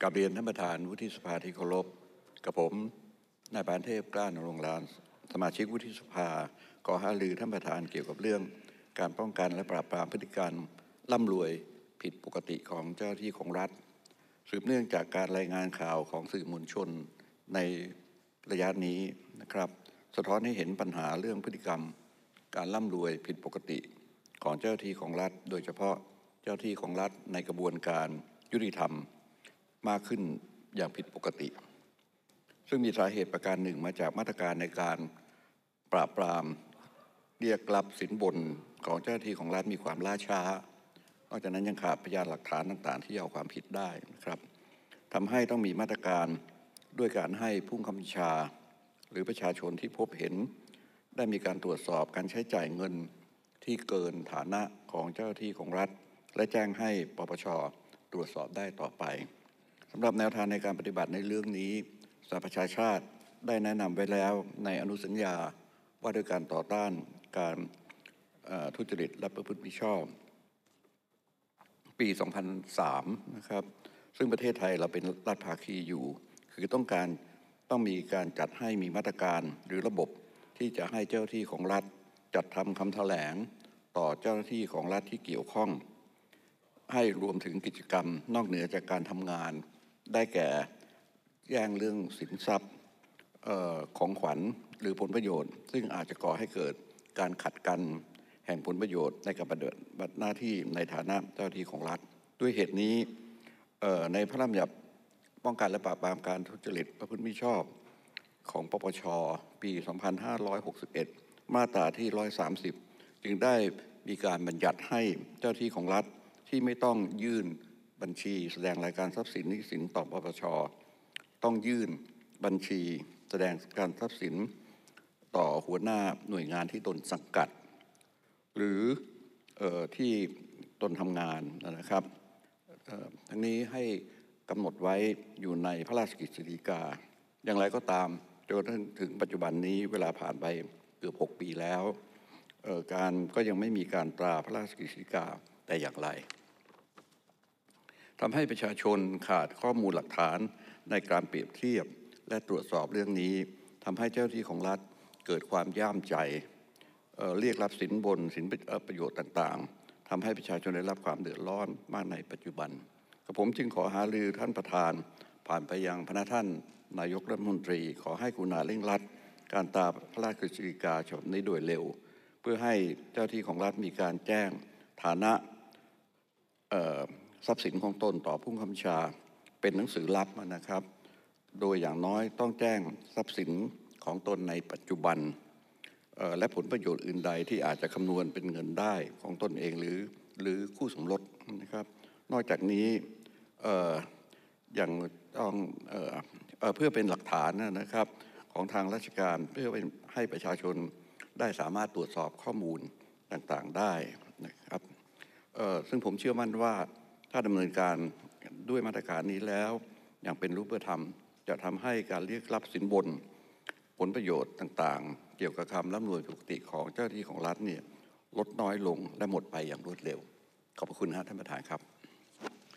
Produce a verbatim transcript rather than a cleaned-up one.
กับเรียนท่านประธานวุฒิสภาที่เคารพกับผมนายปานเทพกล้านรงค์ลานสมาชิกวุฒิสภาขอหารือท่านประธานเกี่ยวกับเรื่องการป้องกันและปราบปรามพฤติกรรมร่ำรวยผิดปกติของเจ้าหน้าที่ของรัฐสืบเนื่องจากการรายงานข่าวของสื่อมวลชนในระยะนี้นะครับสะท้อนให้เห็นปัญหาเรื่องพฤติกรรมการร่ำรวยผิดปกติของเจ้าหน้าที่ของรัฐโดยเฉพาะเจ้าหน้าที่ของรัฐในกระบวนการยุติธรรมมากขึ้นอย่างผิดปกติซึ่งมีสาเหตุประการหนึ่งมาจากมาตรการในการปราบปรามเรียกรับสินบนของเจ้าหน้าที่ของรัฐมีความล่าช้านอกจากนั้นยังขาดพยานหลักฐานต่างๆที่เอาความผิดได้นะครับทำให้ต้องมีมาตรการด้วยการให้ผู้บังคับบัญชาหรือประชาชนที่พบเห็นได้มีการตรวจสอบการใช้จ่ายเงินที่เกินฐานะของเจ้าหน้าที่ของรัฐและแจ้งให้ปปช.ตรวจสอบได้ต่อไปสำหรับแนวทางในการปฏิบัติในเรื่องนี้สหประชาชาติได้แนะนำไว้แล้วในอนุสัญญาว่าด้วยการต่อต้านการทุจริตและประพฤติมิชอบปี สองพันสาม นะครับซึ่งประเทศไทยเราเป็นรัฐภาคีอยู่คือต้องการต้องมีการจัดให้มีมาตรการหรือระบบที่จะให้เจ้าหน้าที่ของรัฐจัดทำคำแถลงต่อเจ้าหน้าที่ของรัฐที่เกี่ยวข้องให้รวมถึงกิจกรรมนอกเหนือจากการทำงานได้แก่แย่งเรื่องสินทรัพย์เอ่อของขวัญหรือผลประโยชน์ซึ่งอาจจะก่อให้เกิดการขัดกันแห่งผลประโยชน์ในการปฏิบัติหน้าที่ในฐานะเจ้าหน้าที่ของรัฐด้วยเหตุนี้ในพระราชบัญญัติป้องกันและปราบปรามการทุจริตประพฤติมิชอบของปปช.ปี สองพันห้าร้อยหกสิบเอ็ด มาตราที่ หนึ่งร้อยสามสิบ จึงได้มีการบัญญัติให้เจ้าหน้าที่ของรัฐที่ไม่ต้องยื่นบัญชีแสดงรายการทรัพย์สินหนี้สินต่อปปช.ต้องยื่นบัญชีแสดงการทรัพย์สินต่อหัวหน้าหน่วยงานที่ตนสังกัดหรือเอ่อที่ตนทำงานนะครับทั้งนี้ให้กำหนดไว้อยู่ในพระราชกฤษฎีกาอย่างไรก็ตามจนถึงปัจจุบันนี้เวลาผ่านไปเกือบหกปีแล้วการก็ยังไม่มีการตราพระราชกฤษฎีกาแต่อย่างไรทำให้ประชาชนขาดข้อมูลหลักฐานในการเปรียบเทียบและตรวจสอบเรื่องนี้ทำให้เจ้าหน้าที่ของรัฐเกิดความย่ามใจเอ่อเรียกรับสินบนสินประโยชน์ต่างๆทำให้ประชาชนได้รับความเดือดร้อนมากในปัจจุบันผมจึงขอหารือท่านประธานผ่านไปยังพระท่านนายกรัฐมนตรีขอให้กรุณาเร่งรัดการตราพระราชกฤษฎีกาฉบับนี้โดยเร็วเพื่อให้เจ้าที่ของรัฐมีการแจ้งฐานะทรัพย์สินของตนต่อผู้บังคับบัญชาเป็นหนังสือลับนะครับโดยอย่างน้อยต้องแจ้งทรัพย์สินของตนในปัจจุบันและผลประโยชน์อื่นใดที่อาจจะคำนวณเป็นเงินได้ของตนเองหรือหรือคู่สมรสนะครับนอกจากนี้อย่างต้องเอ่อเอ่อเพื่อเป็นหลักฐานนะครับของทางราชการเพื่อให้ประชาชนได้สามารถตรวจสอบข้อมูลต่างๆได้นะครับซึ่งผมเชื่อมั่นว่าถ้าดำเนินการด้วยมาตรการนี้แล้วอย่างเป็นรูปธรรมจะทำให้การเรียกรับสินบนผลประโยชน์ต่างๆเกี่ยวกับคำร่ำรวยปกติของเจ้าหน้าที่ของรัฐเนี่ยลดน้อยลงและหมดไปอย่างรวดเร็วขอบพระคุณท่านประธานครับ